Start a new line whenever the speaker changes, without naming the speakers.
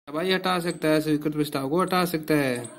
भाई हटा सकता है, स्वीकृत प्रस्ताव को हटा सकता है।